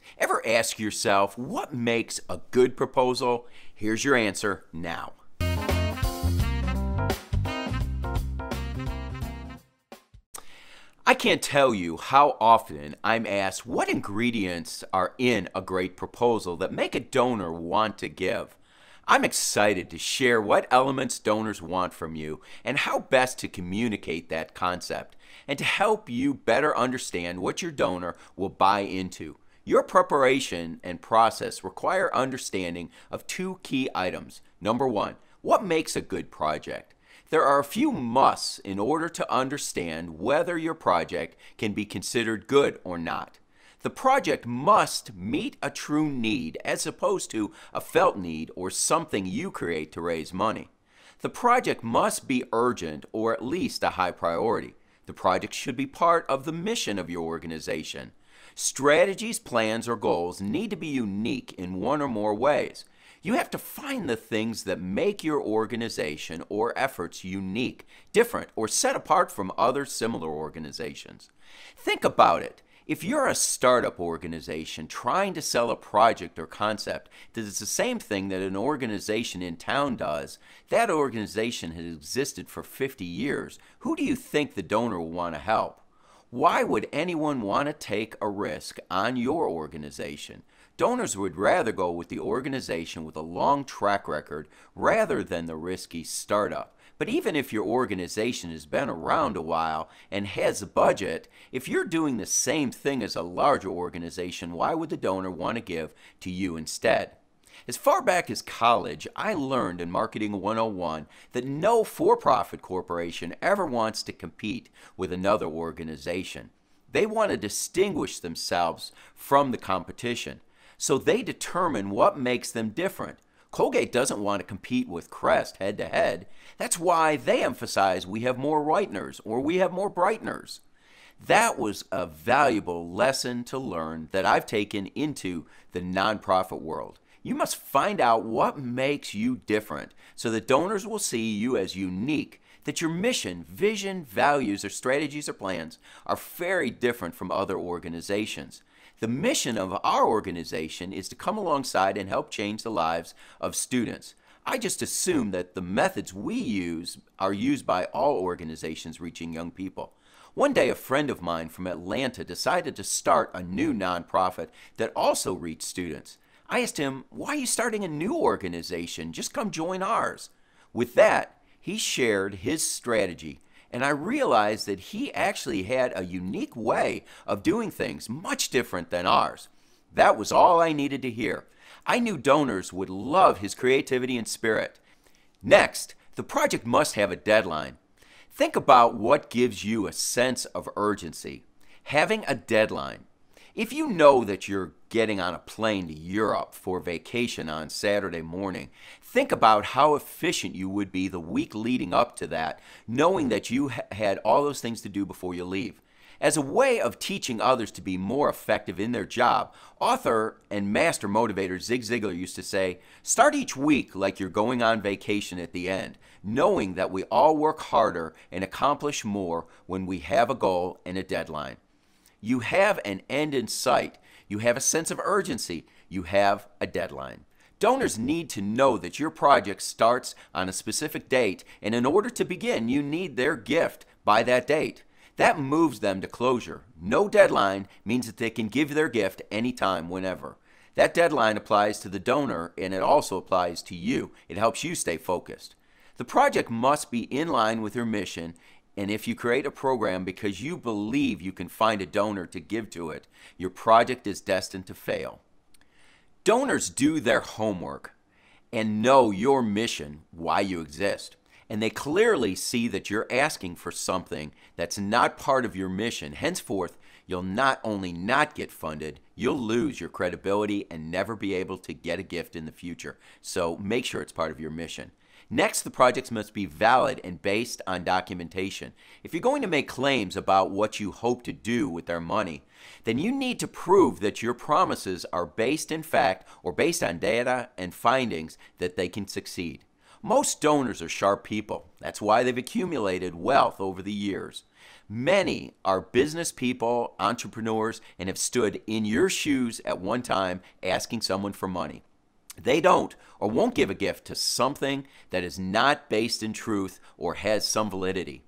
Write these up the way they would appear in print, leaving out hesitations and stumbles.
Ever ask yourself what makes a good proposal? Here's your answer now. I can't tell you how often I'm asked what ingredients are in a great proposal that make a donor want to give. I'm excited to share what elements donors want from you and how best to communicate that concept, and to help you better understand what your donor will buy into. Your preparation and process require understanding of two key items. Number one, what makes a good project? There are a few musts in order to understand whether your project can be considered good or not. The project must meet a true need as opposed to a felt need or something you create to raise money. The project must be urgent or at least a high priority. The project should be part of the mission of your organization. Strategies, plans, or goals need to be unique in one or more ways. You have to find the things that make your organization or efforts unique, different, or set apart from other similar organizations. Think about it. If you're a startup organization trying to sell a project or concept that is the same thing that an organization in town does, that organization has existed for 50 years, who do you think the donor will want to help? Why would anyone want to take a risk on your organization? Donors would rather go with the organization with a long track record rather than the risky startup. But even if your organization has been around a while and has a budget, if you're doing the same thing as a larger organization, why would the donor want to give to you instead? As far back as college, I learned in Marketing 101 that no for-profit corporation ever wants to compete with another organization. They want to distinguish themselves from the competition. So they determine what makes them different. Colgate doesn't want to compete with Crest head-to-head. That's why they emphasize we have more whiteners or we have more brighteners. That was a valuable lesson to learn that I've taken into the nonprofit world. You must find out what makes you different so that donors will see you as unique, that your mission, vision, values, or strategies or plans are very different from other organizations. The mission of our organization is to come alongside and help change the lives of students. I just assume that the methods we use are used by all organizations reaching young people. One day, a friend of mine from Atlanta decided to start a new nonprofit that also reached students. I asked him, "Why are you starting a new organization? Just come join ours." With that, he shared his strategy, and I realized that he actually had a unique way of doing things, much different than ours. That was all I needed to hear. I knew donors would love his creativity and spirit. Next, the project must have a deadline. Think about what gives you a sense of urgency. Having a deadline. If you know that you're getting on a plane to Europe for vacation on Saturday morning, think about how efficient you would be the week leading up to that, knowing that you had all those things to do before you leave. As a way of teaching others to be more effective in their job, author and master motivator Zig Ziglar used to say, "Start each week like you're going on vacation at the end, knowing that we all work harder and accomplish more when we have a goal and a deadline." You have an end in sight. You have a sense of urgency. You have a deadline. Donors need to know that your project starts on a specific date, and in order to begin, you need their gift by that date. That moves them to closure. No deadline means that they can give their gift anytime, whenever. That deadline applies to the donor, and it also applies to you. It helps you stay focused. The project must be in line with your mission. And if you create a program because you believe you can find a donor to give to it, your project is destined to fail. Donors do their homework and know your mission, why you exist. And they clearly see that you're asking for something that's not part of your mission. Henceforth, you'll not only not get funded, you'll lose your credibility and never be able to get a gift in the future. So make sure it's part of your mission. Next, the projects must be valid and based on documentation. If you're going to make claims about what you hope to do with their money, then you need to prove that your promises are based in fact or based on data and findings that they can succeed. Most donors are sharp people. That's why they've accumulated wealth over the years. Many are business people, entrepreneurs, and have stood in your shoes at one time asking someone for money. They don't or won't give a gift to something that is not based in truth or has some validity.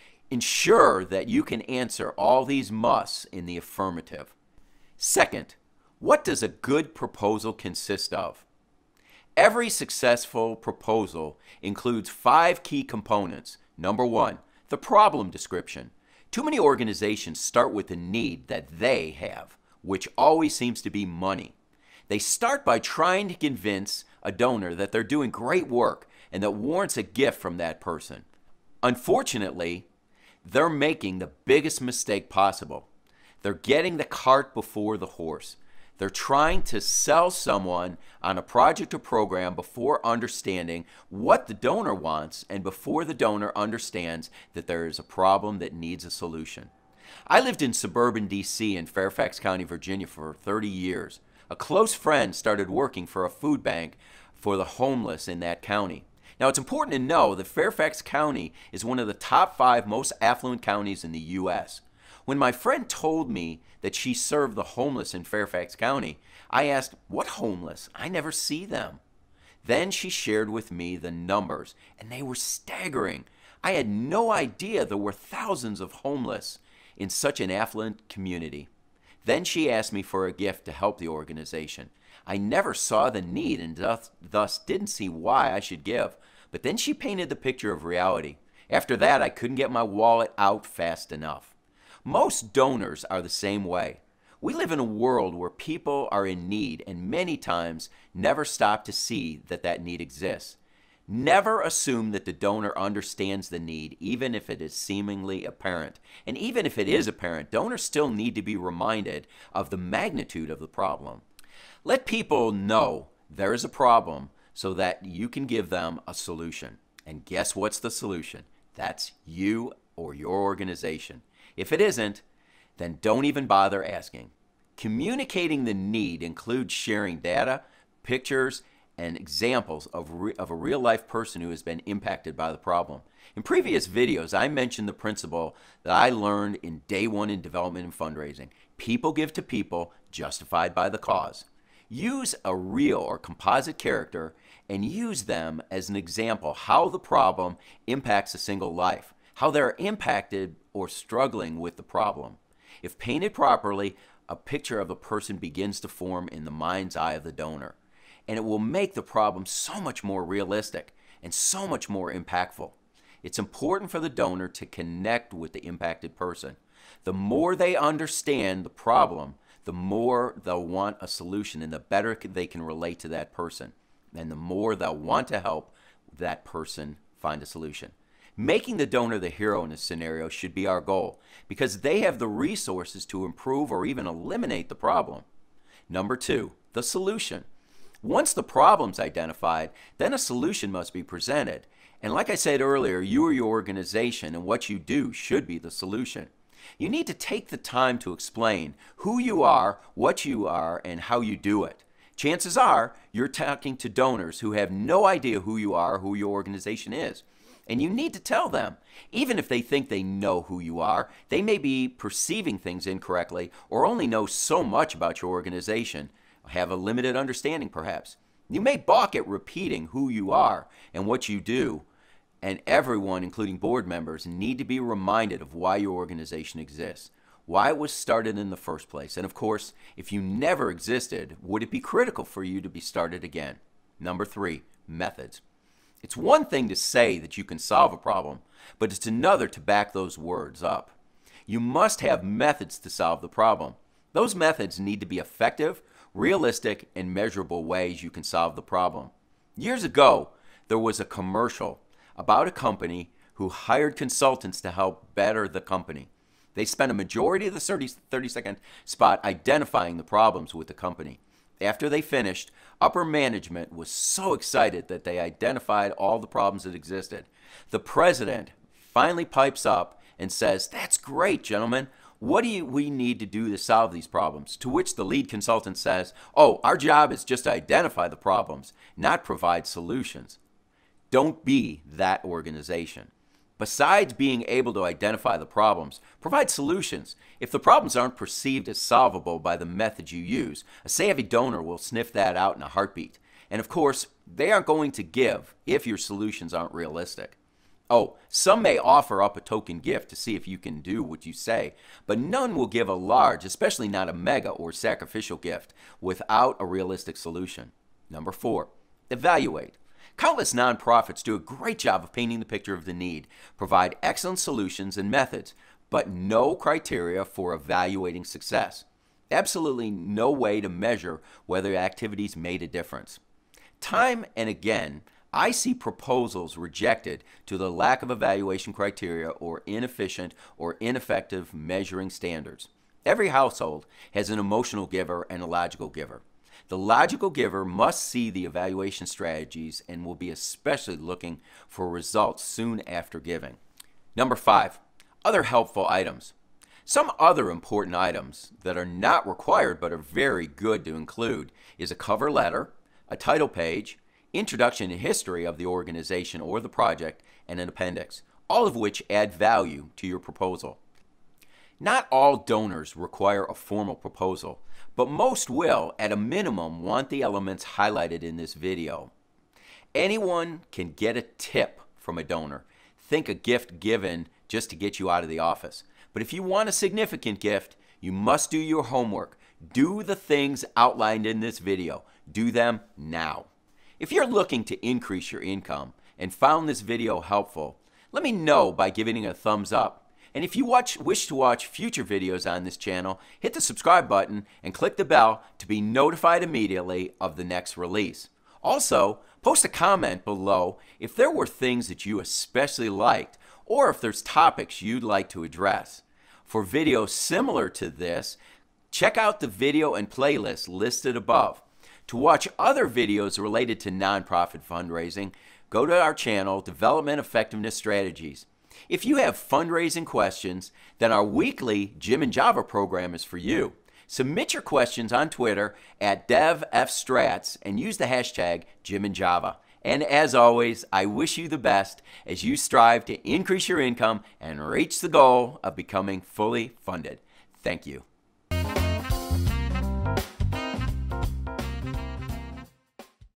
Ensure that you can answer all these musts in the affirmative. Second, what does a good proposal consist of? Every successful proposal includes 5 key components. Number 1, the problem description. Too many organizations start with the need that they have, which always seems to be money. They start by trying to convince a donor that they're doing great work and that warrants a gift from that person. Unfortunately, they're making the biggest mistake possible. They're getting the cart before the horse. They're trying to sell someone on a project or program before understanding what the donor wants and before the donor understands that there is a problem that needs a solution. I lived in suburban D.C. in Fairfax County, Virginia for 30 years. A close friend started working for a food bank for the homeless in that county. Now, it's important to know that Fairfax County is one of the top 5 most affluent counties in the U.S. When my friend told me that she served the homeless in Fairfax County, I asked, "What homeless? I never see them." Then she shared with me the numbers, and they were staggering. I had no idea there were thousands of homeless in such an affluent community. Then she asked me for a gift to help the organization. I never saw the need and thus didn't see why I should give. But then she painted the picture of reality. After that, I couldn't get my wallet out fast enough. Most donors are the same way. We live in a world where people are in need and many times never stop to see that that need exists. Never assume that the donor understands the need, even if it is seemingly apparent. And even if it is apparent, donors still need to be reminded of the magnitude of the problem. Let people know there is a problem so that you can give them a solution. And guess what's the solution? That's you or your organization. If it isn't, then don't even bother asking. Communicating the need includes sharing data, pictures, and examples of a real-life person who has been impacted by the problem. In previous videos, I mentioned the principle that I learned in day 1 in development and fundraising. People give to people, justified by the cause. Use a real or composite character and use them as an example how the problem impacts a single life, how they're impacted or struggling with the problem. If painted properly, a picture of the person begins to form in the mind's eye of the donor, and it will make the problem so much more realistic and so much more impactful. It's important for the donor to connect with the impacted person. The more they understand the problem, the more they'll want a solution and the better they can relate to that person. And the more they'll want to help that person find a solution. Making the donor the hero in this scenario should be our goal because they have the resources to improve or even eliminate the problem. Number 2, the solution. Once the problem's identified, then a solution must be presented. And like I said earlier, you or your organization and what you do should be the solution. You need to take the time to explain who you are, what you are, and how you do it. Chances are you're talking to donors who have no idea who you are, who your organization is. And you need to tell them. Even if they think they know who you are, they may be perceiving things incorrectly or only know so much about your organization, have a limited understanding perhaps. You may balk at repeating who you are and what you do, and everyone, including board members, need to be reminded of why your organization exists, why it was started in the first place, and of course, if you never existed, would it be critical for you to be started again? Number 3, methods. It's one thing to say that you can solve a problem, but it's another to back those words up. You must have methods to solve the problem. Those methods need to be effective, realistic, and measurable ways you can solve the problem. Years ago, there was a commercial about a company who hired consultants to help better the company. They spent a majority of the 30-second spot identifying the problems with the company. After they finished, upper management was so excited that they identified all the problems that existed. The president finally pipes up and says, "That's great, gentlemen. What do we need to do to solve these problems?" To which the lead consultant says, "Oh, our job is just to identify the problems, not provide solutions." Don't be that organization. Besides being able to identify the problems, provide solutions. If the problems aren't perceived as solvable by the methods you use, a savvy donor will sniff that out in a heartbeat. And of course, they aren't going to give if your solutions aren't realistic. Oh, some may offer up a token gift to see if you can do what you say, but none will give a large, especially not a mega or sacrificial gift, without a realistic solution. Number 4, evaluate. Countless nonprofits do a great job of painting the picture of the need, provide excellent solutions and methods, but no criteria for evaluating success. Absolutely no way to measure whether activities made a difference. Time and again, I see proposals rejected to the lack of evaluation criteria or inefficient or ineffective measuring standards. Every household has an emotional giver and a logical giver. The logical giver must see the evaluation strategies and will be especially looking for results soon after giving. Number 5, other helpful items. Some other important items that are not required but are very good to include is a cover letter, a title page, introduction and history of the organization or the project, and an appendix, all of which add value to your proposal. Not all donors require a formal proposal, but most will, at a minimum, want the elements highlighted in this video. Anyone can get a tip from a donor. Think a gift given just to get you out of the office. But if you want a significant gift, you must do your homework. Do the things outlined in this video. Do them now. If you're looking to increase your income and found this video helpful, let me know by giving it a thumbs up. And if you wish to watch future videos on this channel, hit the subscribe button and click the bell to be notified immediately of the next release. Also, post a comment below if there were things that you especially liked or if there's topics you'd like to address. For videos similar to this, check out the video and playlist listed above. To watch other videos related to nonprofit fundraising, go to our channel, Development Effectiveness Strategies. If you have fundraising questions, then our weekly Jim and Java program is for you. Submit your questions on Twitter at DevFStrats and use the hashtag JimandJava. And as always, I wish you the best as you strive to increase your income and reach the goal of becoming fully funded. Thank you.